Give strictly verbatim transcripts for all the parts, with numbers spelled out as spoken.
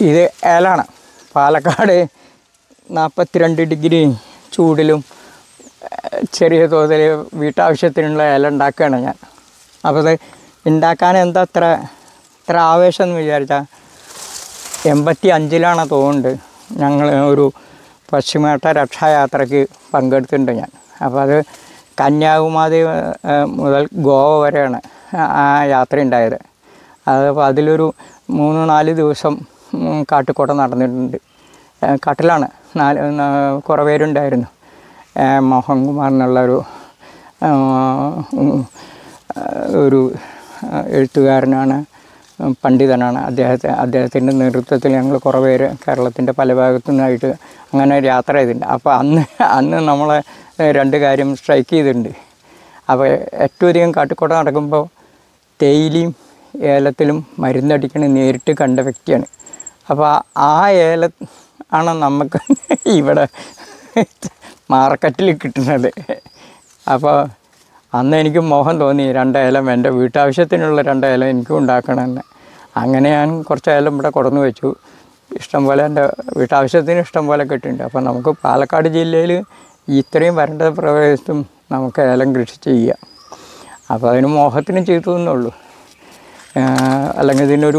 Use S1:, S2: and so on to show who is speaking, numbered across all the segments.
S1: ഇത് ഏലാണ്. പാലക്കാട് നാൽപ്പത്തിരണ്ട് ഡിഗ്രി ചൂടിലും ചെറിയ തോതിൽ വീട്ടാവശ്യത്തിനുള്ള ഏല ഉണ്ടാക്കുകയാണ് ഞാൻ. അപ്പോൾ അത് ഉണ്ടാക്കാൻ എന്താ അത്ര ഇത്ര ആവേശം എന്ന് വിചാരിച്ചാൽ എൺപത്തി അഞ്ചിലാണ് തോന്നുന്നുണ്ട് ഞങ്ങൾ ഒരു പശ്ചിമഘട്ട രക്ഷായാത്രയ്ക്ക് പങ്കെടുത്തിട്ടുണ്ട് ഞാൻ. അപ്പോൾ അത് കന്യാകുമാരി മുതൽ ഗോവ വരെയാണ് ആ യാത്ര ഉണ്ടായത്. അതപ്പോൾ അതിലൊരു മൂന്ന് നാല് ദിവസം കാട്ടിക്കൂടെ നടന്നിട്ടുണ്ട്. കാട്ടിലാണ്. നാല് കുറേ പേരുണ്ടായിരുന്നു. മോഹൻകുമാർ എന്നുള്ളൊരു ഒരു എഴുത്തുകാരനാണ്, പണ്ഡിതനാണ്. അദ്ദേഹത്തെ അദ്ദേഹത്തിൻ്റെ നേതൃത്വത്തിൽ ഞങ്ങൾ കുറേ പേര് കേരളത്തിൻ്റെ പല ഭാഗത്തു നിന്നായിട്ട് അങ്ങനെ ഒരു യാത്ര ചെയ്തിട്ടുണ്ട്. അപ്പോൾ അന്ന് അന്ന് നമ്മളെ രണ്ട് കാര്യം സ്ട്രൈക്ക് ചെയ്തിട്ടുണ്ട്. അപ്പോൾ ഏറ്റവും അധികം കാട്ടിക്കൂടെ നടക്കുമ്പോൾ തേയിലയും ഏലത്തിലും മരുന്നടിക്കണ നേരിട്ട് കണ്ട വ്യക്തിയാണ്. അപ്പോൾ ആ ഏല ആണ് നമുക്ക് ഇവിടെ മാർക്കറ്റിൽ കിട്ടുന്നത്. അപ്പോൾ അന്ന് എനിക്ക് മോഹം തോന്നി രണ്ട് ഏലം എൻ്റെ വീട്ടാവശ്യത്തിനുള്ള രണ്ട് ഏലം എനിക്കും ഉണ്ടാക്കണമെന്ന്. അങ്ങനെ ഞാൻ കുറച്ച് ഏലം ഇവിടെ കൊടുന്നു വെച്ചു. ഇഷ്ടം പോലെ എൻ്റെ വീട്ടാവശ്യത്തിന് ഇഷ്ടം പോലെ കിട്ടുന്നുണ്ട്. അപ്പോൾ നമുക്ക് പാലക്കാട് ജില്ലയിൽ ഇത്രയും വരണ്ട പ്രദേശത്തും നമുക്ക് ഏലം കൃഷി ചെയ്യാം. അപ്പോൾ അതിന് മോഹത്തിന് ചെയ്തു എന്നുള്ളൂ. അല്ലെങ്കിൽ ഇതിനൊരു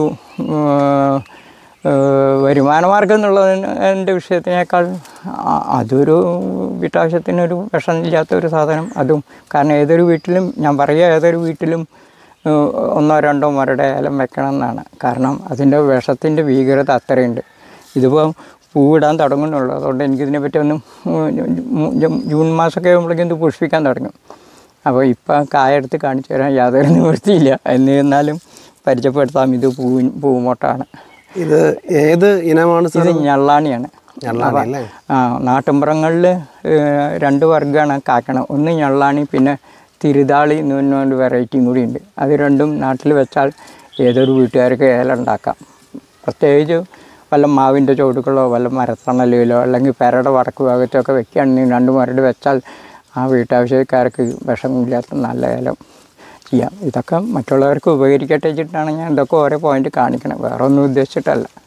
S1: വരുമാനമാർഗം എന്നുള്ളതിന് എൻ്റെ വിഷയത്തിനേക്കാൾ അതൊരു വീട്ടാവശ്യത്തിനൊരു വിഷമില്ലാത്തൊരു സാധനം. അതും കാരണം ഏതൊരു വീട്ടിലും ഞാൻ പറയുക ഏതൊരു വീട്ടിലും ഒന്നോ രണ്ടോ മരയുടെ ഏലം വെക്കണം എന്നാണ്. കാരണം അതിൻ്റെ വിഷത്തിൻ്റെ ഭീകരത അത്രയുണ്ട്. ഇതിപ്പോൾ പൂവിടാൻ തുടങ്ങുന്നുള്ളൂ. അതുകൊണ്ട് എനിക്കിതിനെപ്പറ്റി ഒന്നും ജൂൺ മാസമൊക്കെ ആകുമ്പോഴേക്കും ഇത് പുഷ്പിക്കാൻ തുടങ്ങും. അപ്പോൾ ഇപ്പം കായെടുത്ത് കാണിച്ചു തരാൻ യാതൊരു നിവൃത്തിയില്ല. എന്നിരുന്നാലും പരിചയപ്പെടുത്താം. ഇത് പൂ പൂമോട്ടാണ്.
S2: ഇത് ഏത് ഇനമാണ്?
S1: ഇത് ഞള്ളാണിയാണ്. ആ നാട്ടിൻപുറങ്ങളിൽ രണ്ട് വർഗ്ഗമാണ് കാക്കണം. ഒന്ന് ഞള്ളാണി, പിന്നെ തിരുതാളി എന്ന് പറഞ്ഞ വെറൈറ്റിയും കൂടി ഉണ്ട്. അത് രണ്ടും നാട്ടിൽ വെച്ചാൽ ഏതൊരു വീട്ടുകാർക്ക് ഏല ഉണ്ടാക്കാം. പ്രത്യേകിച്ച് വല്ല മാവിൻ്റെ ചുവടുകളോ വല്ല മരത്തണലിലോ അല്ലെങ്കിൽ പെരയുടെ വടക്ക് ഭാഗത്തൊക്കെ വെക്കുകയാണെങ്കിൽ രണ്ട് മരട് വെച്ചാൽ ആ വീട്ടാവശ്യക്കാർക്ക് വിഷമില്ലാത്ത നല്ല ഏലം ചെയ്യാം. ഇതൊക്കെ മറ്റുള്ളവർക്ക് ഉപകരിക്കട്ടെ വെച്ചിട്ടാണ് ഞാൻ ഇതൊക്കെ ഓരോ പോയിൻ്റ് കാണിക്കണം. വേറെ ഒന്നും ഉദ്ദേശിച്ചിട്ടല്ല.